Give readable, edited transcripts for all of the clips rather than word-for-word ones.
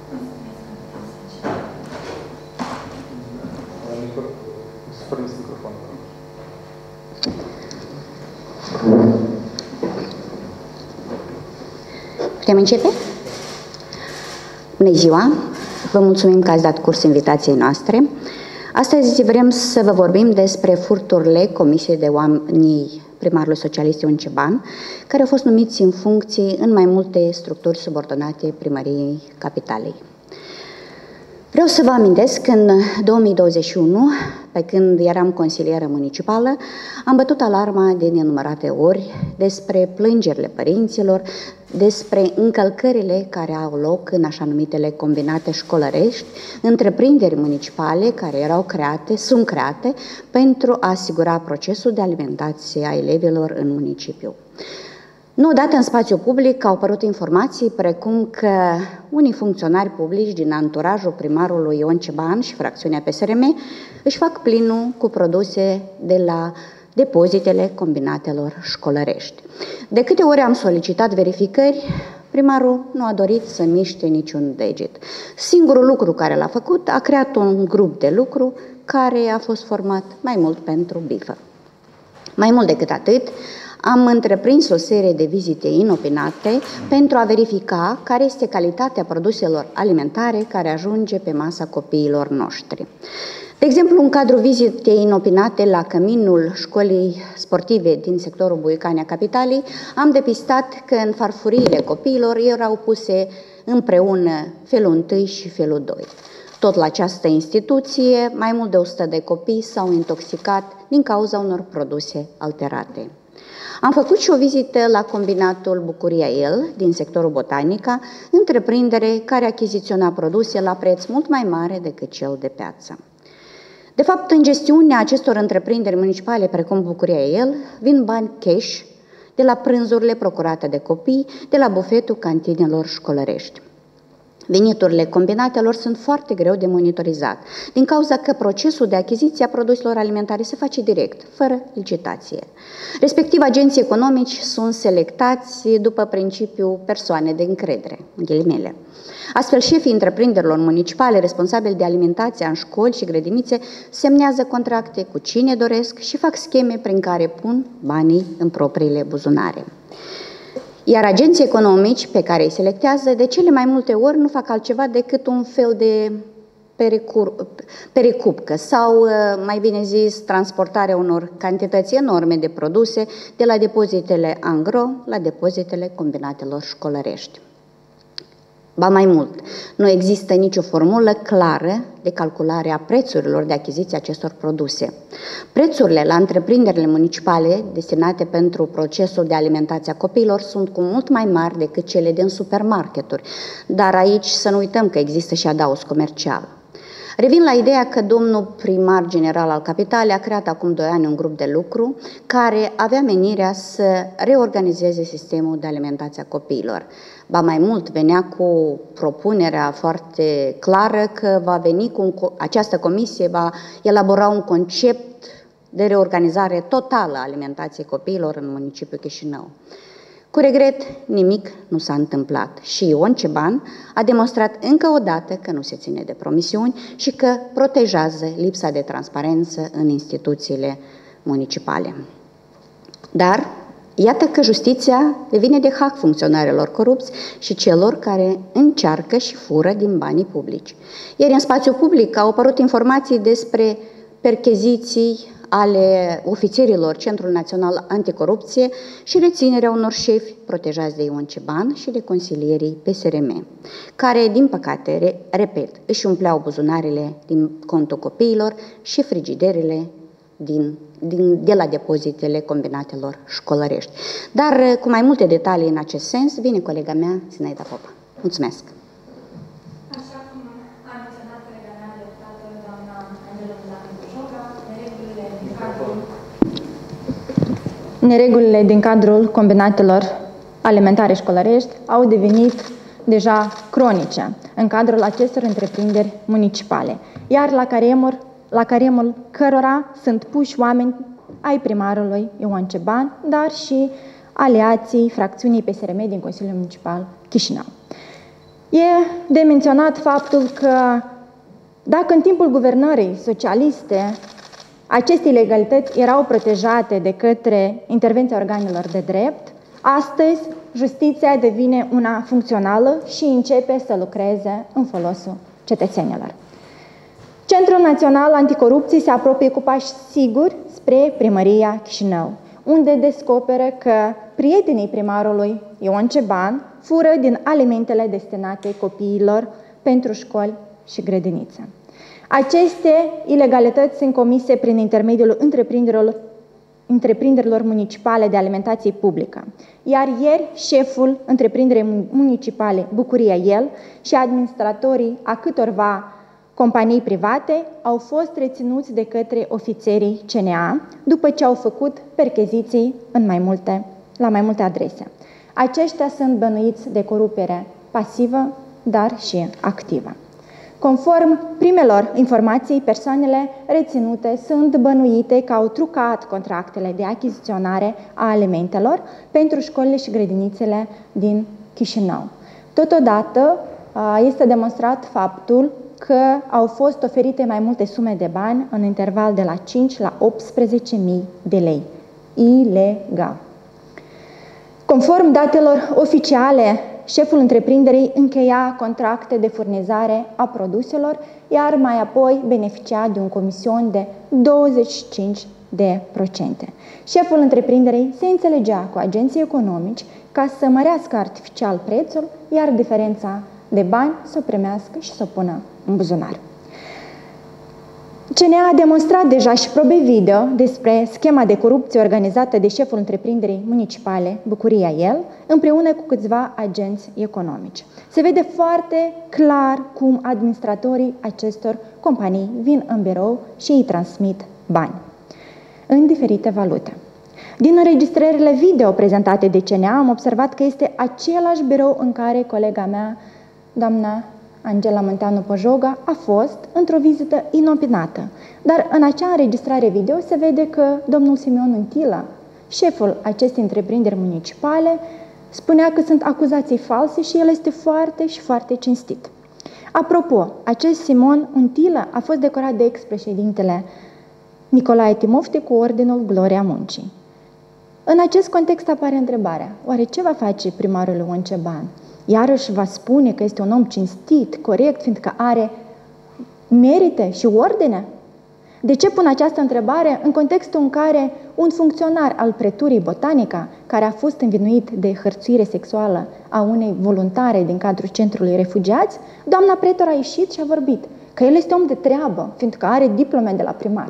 Putem începe? Bună ziua! Vă mulțumim că ați dat curs invitației noastre. Astăzi vrem să vă vorbim despre furturile comise de oamenii primarului socialist Ion Ceban, care au fost numiți în funcții în mai multe structuri subordonate primăriei capitalei. Vreau să vă amintesc că în 2021, pe când eram consilieră municipală, am bătut alarma de nenumărate ori despre plângerile părinților, despre încălcările care au loc în așa numitele combinate școlărești, întreprinderi municipale care sunt create pentru a asigura procesul de alimentație a elevilor în municipiu. Nu odată în spațiu public au apărut informații precum că unii funcționari publici din anturajul primarului Ion Ceban și fracțiunea PSRM își fac plinul cu produse de la depozitele combinatelor școlărești. De câte ori am solicitat verificări, primarul nu a dorit să miște niciun deget. Singurul lucru care l-a făcut, a creat un grup de lucru care a fost format mai mult pentru bifă. Mai mult decât atât, am întreprins o serie de vizite inopinate pentru a verifica care este calitatea produselor alimentare care ajunge pe masa copiilor noștri. De exemplu, în cadrul vizitei inopinate la căminul școlii sportive din sectorul Buicania Capitalei, am depistat că în farfuriile copiilor erau puse împreună felul 1 și felul 2. Tot la această instituție, mai mult de 100 de copii s-au intoxicat din cauza unor produse alterate. Am făcut și o vizită la combinatul Bucuria El din sectorul Botanica, întreprindere care achiziționa produse la preț mult mai mare decât cel de piață. De fapt, în gestiunea acestor întreprinderi municipale, precum Bucuria El, vin bani cash de la prânzurile procurate de copii, de la bufetul cantinelor școlărești. Veniturile combinatelor sunt foarte greu de monitorizat, din cauza că procesul de achiziție a produselor alimentare se face direct, fără licitație. Respectiv, agenții economici sunt selectați după principiul persoane de încredere, în ghilimele. Astfel, șefii întreprinderilor municipale responsabili de alimentația în școli și grădinițe semnează contracte cu cine doresc și fac scheme prin care pun banii în propriile buzunare. Iar agenții economici pe care îi selectează, de cele mai multe ori nu fac altceva decât un fel de pericupcă sau, mai bine zis, transportarea unor cantități enorme de produse de la depozitele angro la depozitele combinatelor școlărești. Ba mai mult, nu există nicio formulă clară de calculare a prețurilor de achiziție acestor produse. Prețurile la întreprinderile municipale destinate pentru procesul de alimentație a copiilor sunt cu mult mai mari decât cele din supermarketuri, dar aici să nu uităm că există și adaos comercial. Revin la ideea că domnul primar general al capitalei a creat acum 2 ani un grup de lucru care avea menirea să reorganizeze sistemul de alimentație a copiilor. Ba mai mult, venea cu propunerea foarte clară că această comisie va elabora un concept de reorganizare totală a alimentației copiilor în municipiul Chișinău. Cu regret, nimic nu s-a întâmplat și Ion Ceban a demonstrat încă o dată că nu se ține de promisiuni și că protejează lipsa de transparență în instituțiile municipale. Dar iată că justiția devine de hac funcționarilor corupți și celor care încearcă și fură din banii publici. Iar în spațiu public au apărut informații despre percheziții ale ofițerilor Centrul Național Anticorupție și reținerea unor șefi protejați de Ion Ceban și de consilierii PSRM, care, din păcate, repet, își umpleau buzunarele din contul copiilor și frigiderele de la depozitele combinatelor școlărești. Dar cu mai multe detalii în acest sens vine colega mea, Zinaida Popa. Mulțumesc! Așa cum a menționat colega mea deputată, doamna Angela Bujoga, neregulile din cadrul combinatelor alimentare școlărești au devenit deja cronice în cadrul acestor întreprinderi municipale, iar la caremul cărora sunt puși oameni ai primarului Ion Ceban, dar și aliații fracțiunii PSRM din Consiliul Municipal Chișinău. E de menționat faptul că dacă în timpul guvernării socialiste aceste ilegalități erau protejate de către intervenția organelor de drept, astăzi justiția devine una funcțională și începe să lucreze în folosul cetățenilor. Centrul Național Anticorupție se apropie cu pași siguri spre Primăria Chișinău, unde descoperă că prietenii primarului Ion Ceban fură din alimentele destinate copiilor pentru școli și grădinițe. Aceste ilegalități sunt comise prin intermediul întreprinderilor municipale de alimentație publică. Iar ieri, șeful întreprinderii municipale Bucuria El și administratorii a câtorva companii private au fost reținuți de către ofițerii CNA după ce au făcut percheziții la mai multe adrese. Aceștia sunt bănuiți de corupere pasivă, dar și activă. Conform primelor informații, persoanele reținute sunt bănuite că au trucat contractele de achiziționare a alimentelor pentru școlile și grădinițele din Chișinău. Totodată este demonstrat faptul că au fost oferite mai multe sume de bani în interval de la 5 la 18.000 de lei. Ilegal. Conform datelor oficiale, șeful întreprinderii încheia contracte de furnizare a produselor, iar mai apoi beneficia de un comision de 25%. Șeful întreprinderii se înțelegea cu agenții economici ca să mărească artificial prețul, iar diferența de bani să o primească și să o pună în buzunar. CNA a demonstrat deja și probe video despre schema de corupție organizată de șeful întreprinderii municipale Bucuria El, împreună cu câțiva agenți economici. Se vede foarte clar cum administratorii acestor companii vin în birou și îi transmit bani în diferite valute. Din înregistrările video prezentate de CNA am observat că este același birou în care colega mea, doamna Angela Munteanu Pojoga, a fost într-o vizită inopinată. Dar în acea înregistrare video se vede că domnul Simeon Untilă, șeful acestei întreprinderi municipale, spunea că sunt acuzații false și el este foarte și foarte cinstit. Apropo, acest Simon Untilă a fost decorat de ex-președintele Nicolae Timofte cu Ordinul Gloria Muncii. În acest context apare întrebarea, oare ce va face primarul Ion Ceban? Iarăși va spune că este un om cinstit, corect, fiindcă are merite și ordine? De ce pun această întrebare în contextul în care un funcționar al preturii Botanica, care a fost învinuit de hărțuire sexuală a unei voluntare din cadrul centrului refugiați, doamna pretor a ieșit și a vorbit că el este om de treabă, fiindcă are diplome de la primar.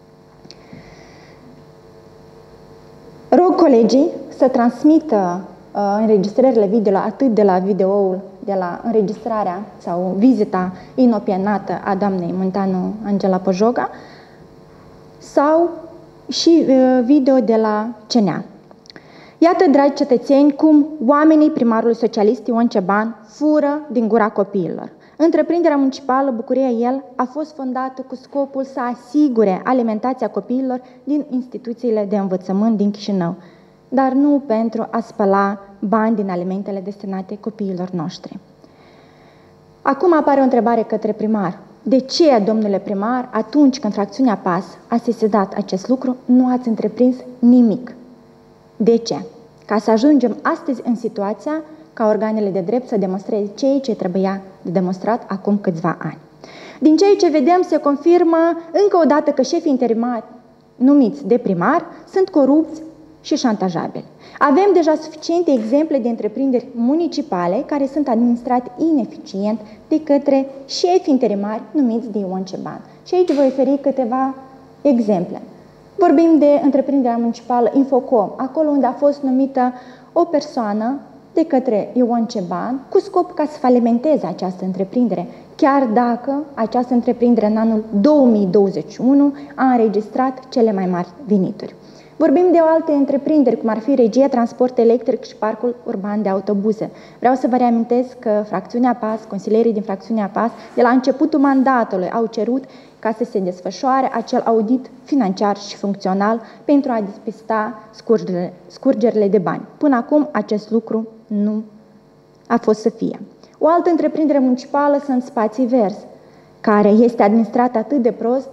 Rog colegii să transmită înregistrările video, atât de la videoul, de la înregistrarea sau vizita inopinată a doamnei Munteanu Angela Pojoga, sau și video de la CNA. Iată, dragi cetățeni, cum oamenii primarului socialist Ion Ceban fură din gura copiilor. Întreprinderea municipală Bucuria El a fost fondată cu scopul să asigure alimentația copiilor din instituțiile de învățământ din Chișinău, dar nu pentru a spăla bani din alimentele destinate copiilor noștri. Acum apare o întrebare către primar. De ce, domnule primar, atunci când fracțiunea PAS a sesizat acest lucru, nu ați întreprins nimic? De ce? Ca să ajungem astăzi în situația ca organele de drept să demonstreze ceea ce trebuia de demonstrat acum câțiva ani. Din ceea ce vedem, se confirmă încă o dată că șefii interimari numiți de primar sunt corupți și șantajabili. Avem deja suficiente exemple de întreprinderi municipale care sunt administrate ineficient de către șefi interimari numiți de Ion Ceban. Și aici voi oferi câteva exemple. Vorbim de întreprinderea municipală Infocom, acolo unde a fost numită o persoană de către Ion Ceban cu scop ca să falimenteze această întreprindere, chiar dacă această întreprindere în anul 2021 a înregistrat cele mai mari venituri. Vorbim de alte întreprinderi, cum ar fi Regia Transport Electric și Parcul Urban de Autobuze. Vreau să vă reamintesc că fracțiunea PAS, consilierii din fracțiunea PAS, de la începutul mandatului au cerut ca să se desfășoare acel audit financiar și funcțional pentru a depista scurgerile de bani. Până acum acest lucru nu a fost să fie. O altă întreprindere municipală sunt Spații Verzi, care este administrată atât de prost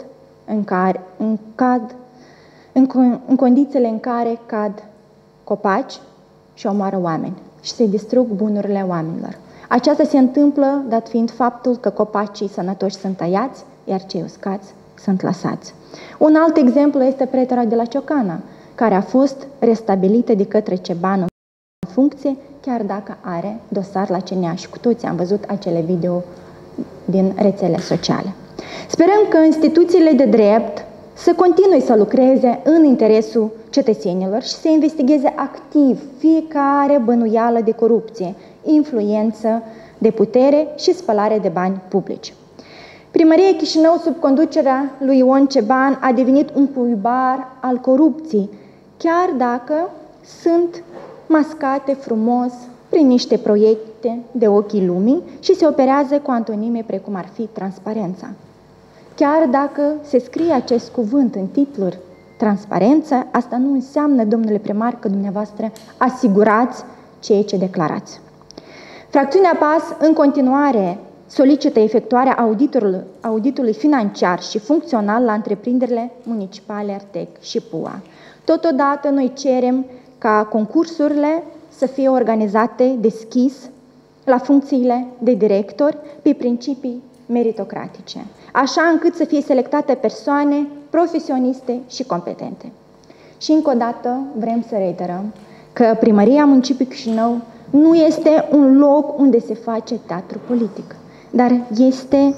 în condițiile în care cad copaci și omoară oameni și se distrug bunurile oamenilor. Aceasta se întâmplă dat fiind faptul că copacii sănătoși sunt tăiați, iar cei uscați sunt lăsați. Un alt exemplu este pretera de la Ciocana, care a fost restabilită de către Ceban în funcție, chiar dacă are dosar la CNA și cu toții am văzut acele video din rețele sociale. Sperăm că instituțiile de drept să continue să lucreze în interesul cetățenilor și să investigheze activ fiecare bănuială de corupție, influență de putere și spălare de bani publici. Primăria Chișinău, sub conducerea lui Ion Ceban, a devenit un cuibar al corupției, chiar dacă sunt mascate frumos prin niște proiecte de ochii lumii și se operează cu antonime precum ar fi transparența. Chiar dacă se scrie acest cuvânt în titluri, transparență, asta nu înseamnă, domnule primar, că dumneavoastră asigurați ceea ce declarați. Fracțiunea PAS, în continuare, solicită efectuarea auditului financiar și funcțional la întreprinderile municipale Artec și PUA. Totodată, noi cerem ca concursurile să fie organizate deschis la funcțiile de director pe principii meritocratice, așa încât să fie selectate persoane profesioniste și competente. Și încă o dată vrem să reiterăm că Primăria Municipiului Chișinău nu este un loc unde se face teatru politic, dar este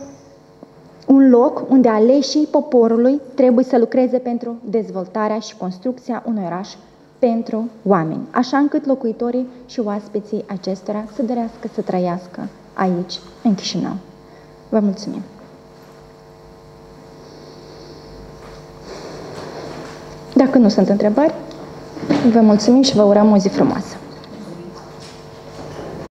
un loc unde aleșii poporului trebuie să lucreze pentru dezvoltarea și construcția unui oraș pentru oameni, așa încât locuitorii și oaspeții acestora să dorească să trăiască aici, în Chișinău. Vă mulțumim! Dacă nu sunt întrebări, vă mulțumim și vă urăm o zi frumoasă!